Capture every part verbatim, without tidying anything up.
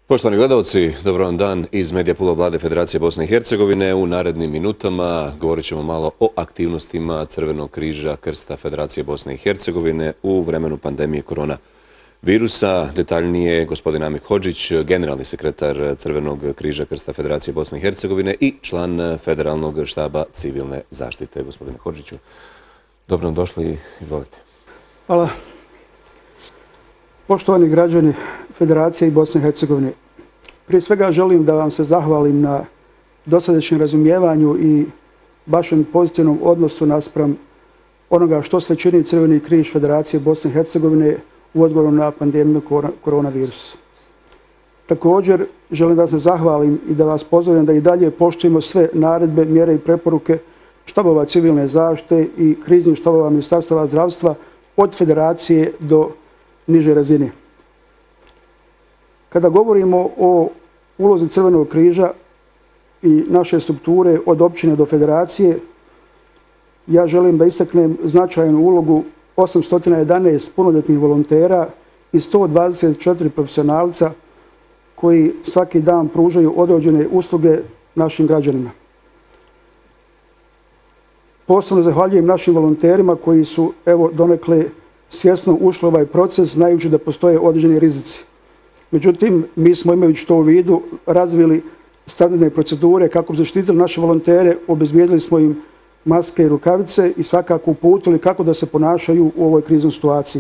Poštovani gledalci, dobro vam dan iz Medijapula Vlade Federacije Bosne i Hercegovine. U narednim minutama govorit ćemo malo o aktivnostima Crvenog križa Krsta Federacije Bosne i Hercegovine u vremenu pandemije korona virusa. Detaljnije gospodin Amir Hodžić, generalni sekretar Crvenog križa Krsta Federacije Bosne i Hercegovine i član Federalnog štaba civilne zaštite. Gospodine Hodžiću, dobro nam došli, izvolite. Hvala. Poštovani građani Federacije i Bosne i Hercegovine, prije svega želim da vam se zahvalim na dosadašnjem razumijevanju i vašem pozitivnom odnosu naspram onoga što sve čini Crveni križ Federacije Bosne i Hercegovine u odgovoru na pandemiju koronavirusa. Također želim da se zahvalim i da vas pozovem da i dalje poštujemo sve naredbe, mjere i preporuke štabova civilne zaštite i kriznih štabova Ministarstva zdravstva od Federacije do niže razine. Kada govorimo o ulozi Crvenog križa i naše strukture od općine do federacije, ja želim da istaknem značajnu ulogu osamsto jedanaest punoljetnih volontera i sto dvadeset četiri profesionalca koji svaki dan pružaju određene usluge našim građanima. Posebno zahvaljujem našim volonterima koji su evo donekle svjesno ušli u ovaj proces znajući da postoje određeni rizici. Međutim, mi smo imajući to u vidu razvili standardne procedure kako bi zaštitili naše volontere, obezbijedili smo im maske i rukavice i svakako uputili kako da se ponašaju u ovoj kriznoj situaciji.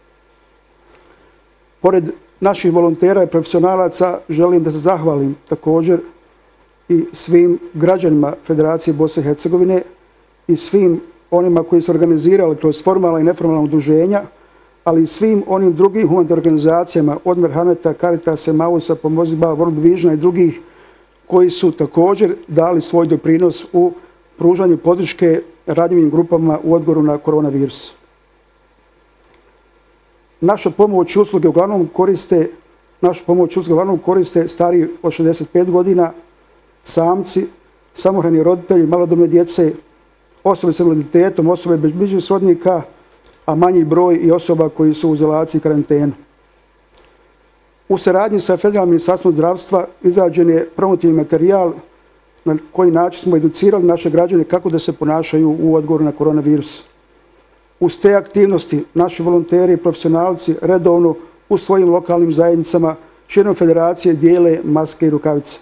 Pored naših volontera i profesionalaca želim da se zahvalim također i svim građanima Federacije Bosne i Hercegovine i svim onima koji su organizirali kroz formalna i neformalna udruženja, ali i svim onim drugim humanitarnim organizacijama od Merhameta, Caritasa, Mausa, Pomoziba, World Visiona i drugih koji su također dali svoj doprinos u pružanju podrške ranjivim grupama u odgovoru na koronavirus. Naša pomoć i usluge uglavnom koriste, našu pomoć i usluge uglavnom koriste stariji od šezdeset pet godina, samci, samohrani roditelji, malodobne djece, osobe s invaliditetom, osobe bez bližnjih srodnika, a manji broj i osoba koji su u izolaciji i karantenu. U saradnji sa Federalnim ministarstvom zdravstva izrađen je promotivni materijal na koji način smo educirali naše građane kako da se ponašaju u odgovoru na koronavirus. Uz te aktivnosti naši volonteri i profesionalci redovno u svojim lokalnim zajednicama širom federacije dijele maske i rukavice.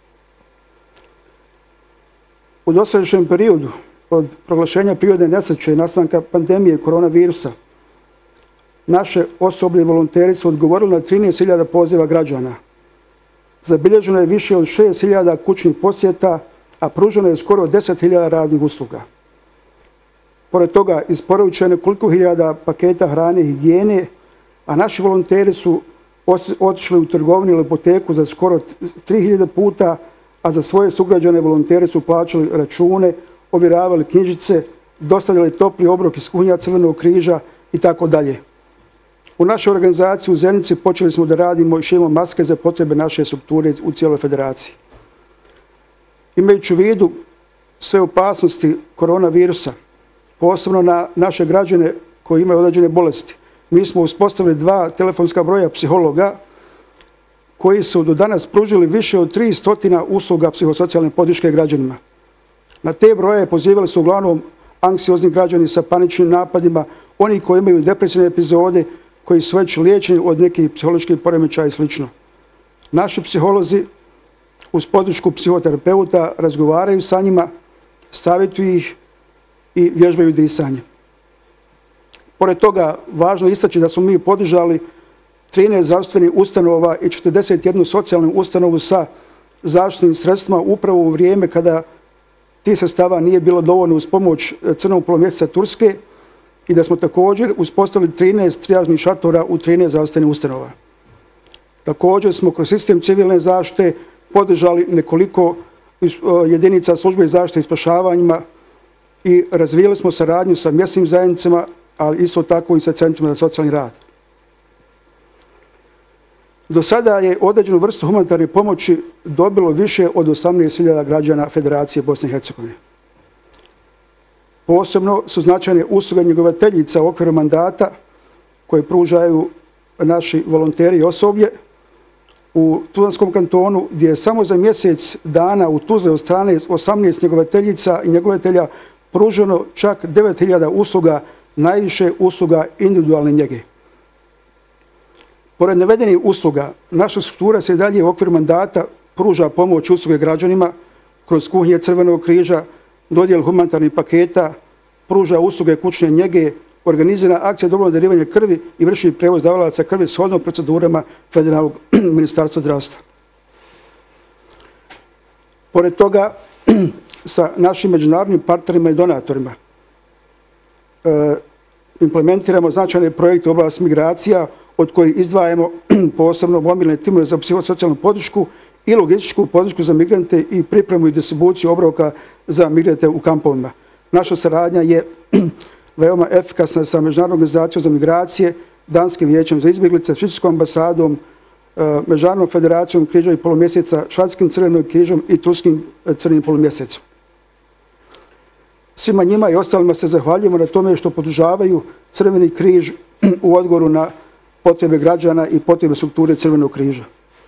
U dosadašnjem periodu od proglašenja prirodne nesreće i nastanka pandemije koronavirusa, naše osoblje i volonteri su odgovorili na trinaest hiljada poziva građana. Zabilježeno je više od šest hiljada kućnih posjeta, a pruženo je skoro deset hiljada raznih usluga. Pored toga isporučeno je koliko hiljada paketa hrane i higijene, a naši volonteri su otišli u trgovinu ili apoteku za skoro tri hiljade puta, a za svoje sugrađane volonteri su plaćali račune, ovjeravali knjižice, dostavljali topli obrok iz kuhinja Crvenog križa i tako dalje. U našoj organizaciji u Zenici počeli smo da radimo i šijemo maske za potrebe naše strukture u cijeloj federaciji. Imajući u vidu sve opasnosti koronavirusa, posebno na naše građane koji imaju određene bolesti, mi smo uspostavili dva telefonska broja psihologa koji su do danas pružili više od tristo usluga psihosocijalne podrške građanima. Na te broje pozivali su uglavnom anksiozni građani sa paničnim napadima, oni koji imaju depresivne epizode, koji su već liječeni od nekih psiholoških poremećaja i sl. Naši psiholozi uz podršku psihoterapeuta razgovaraju sa njima, savjetuju ih i vježbaju disanje. Pored toga, važno je istaći da smo mi podržali trinaest zdravstvenih ustanova i četrdeset jednu socijalnu ustanovu sa zaštitnim sredstvima upravo u vrijeme kada tih sredstava nije bilo dovoljno uz pomoć crvenog polumjeseca Turske i da smo također uspostavili trinaest trijažnih šatora u trinaest zdravstvenih ustanova. Također smo kroz sistem civilne zaštite podržali nekoliko jedinica službe zaštite i spašavanjima i razvijali smo saradnju sa mjesnim zajednicama, ali isto tako i sa centrima za socijalni rad. Do sada je određenu vrstu humanitarne pomoći dobilo više od osamnaest hiljada građana Federacije Bosne i Hercegovine. Posebno su značajne usluge njegovateljica u okviru mandata koje pružaju naši volonteri i osoblje, u Tuzlanskom kantonu, gdje je samo za mjesec dana u Tuzli od strane osamnaest njegovateljica i njegovatelja pruženo čak devet hiljada usluga, najviše usluga individualne njege. Pored navedenih usluga, naša struktura se i dalje u okviru mandata pruža pomoć usluge građanima kroz kuhinje Crvenog križa, dodjelu humanitarnih paketa, pruža usluge kućne njege, organizira akcije dobrovoljnog darivanja krvi i vrši prevoz davalaca krvi shodno procedurama Federalnog ministarstva zdravstva. Pored toga, sa našim međunarodnim partnerima i donatorima e, implementiramo značajne projekte u oblasti migracija, od kojih izdvajamo posebno mobilne timove za psihosocijalnu podršku i logističku podršku za migrante i pripremu i distribuciju obroka za migrante u kampovima. Naša saradnja je veoma efikasna sa Međunarodnom organizacijom za migracije, Danskim vijećem za izbjeglice, Švicarskom ambasadom, Međunarodnom federacijom križa i polumjeseca, Švadskim crvenim križom i Turskim crvenim polumjesecom. Svima njima i ostalima se zahvaljujemo na tome što podržavaju Crveni križ u odgovoru na potrebe građana i potrebe strukture Crvenog križa.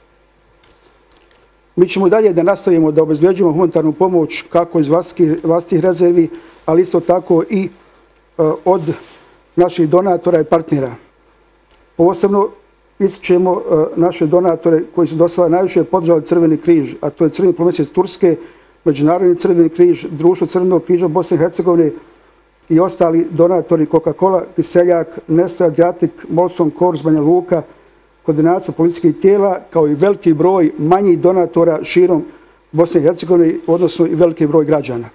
Mi ćemo dalje da nastavimo da obezbeđujemo humanitarnu pomoć kako iz vlastitih rezervi, ali isto tako i od naših donatora i partnera. Posebno ističemo naše donatore koji su do sada najviše podržali Crveni križ, a to je Crveni polumjesec Turske, Međunarodni Crveni križ, Društvo Crvenog križa Bosne i Hercegovine i ostali donatori Coca-Cola, Kiseljak, Nestle, Adriatic, Molson, Coors, Banja Luka, koordinacija policijskih tijela, kao i veliki broj manjih donatora širom Bosne i Hercegovine, odnosno i veliki broj građana.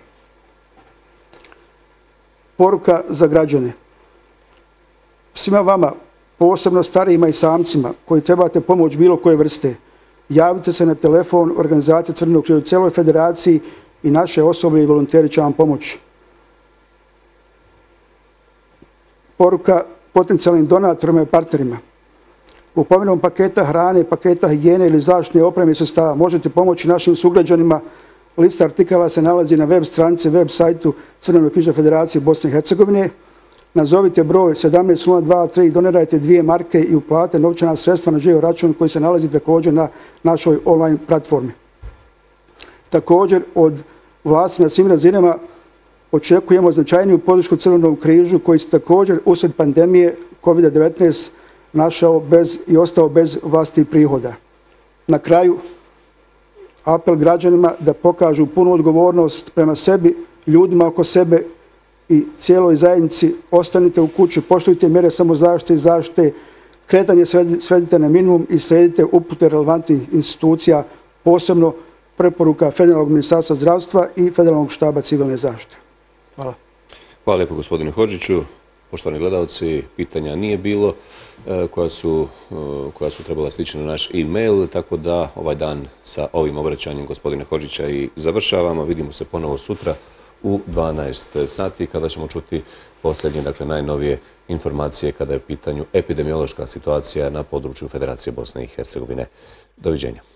Poruka za građane. Svima vama, posebno starijima i samcima koji trebate pomoć bilo koje vrste, javite se na telefon organizacije Crvenog križa u cijeloj federaciji i naše osoblje i volonteri će vam pomoći. Poruka potencijalnim donatorima i partnerima. U pomenom paketa hrane, paketa higijene ili zaštitne opreme i sredstava možete pomoći našim sugrađanima. Lista artikala se nalazi na web stranici, web sajtu Crvenog križa Federacije Bosne i Hercegovine. Nazovite broj sedamnaest nula dva tri, donirajte dvije marke i uplatite novčana sredstva na žiro račun koji se nalazi također na našoj online platformi. Također od vlasti na svim razinama očekujemo značajniju podršku Crvenom križu koji se također usred pandemije kovid devetnaest našao bez i ostao bez vlastitih prihoda. Na kraju, apel građanima da pokažu punu odgovornost prema sebi, ljudima oko sebe i cijeloj zajednici. Ostanite u kući, poštujte mjere samozaštite i zaštite, kretanje svedite na minimum i slijedite upute relevantnih institucija, posebno preporuka Federalnog ministarstva zdravstva i Federalnog štaba civilne zaštite. Hvala. Hvala lijepo gospodine Hodžiću. Poštovani gledalci, pitanja nije bilo koja su, koja su trebala stići na naš e-mail, tako da ovaj dan sa ovim obraćanjem gospodina Hodžića i završavamo. Vidimo se ponovo sutra u dvanaest sati kada ćemo čuti posljednje, dakle najnovije informacije kada je u pitanju epidemiološka situacija na području Federacije Bosne i Hercegovine. Doviđenja.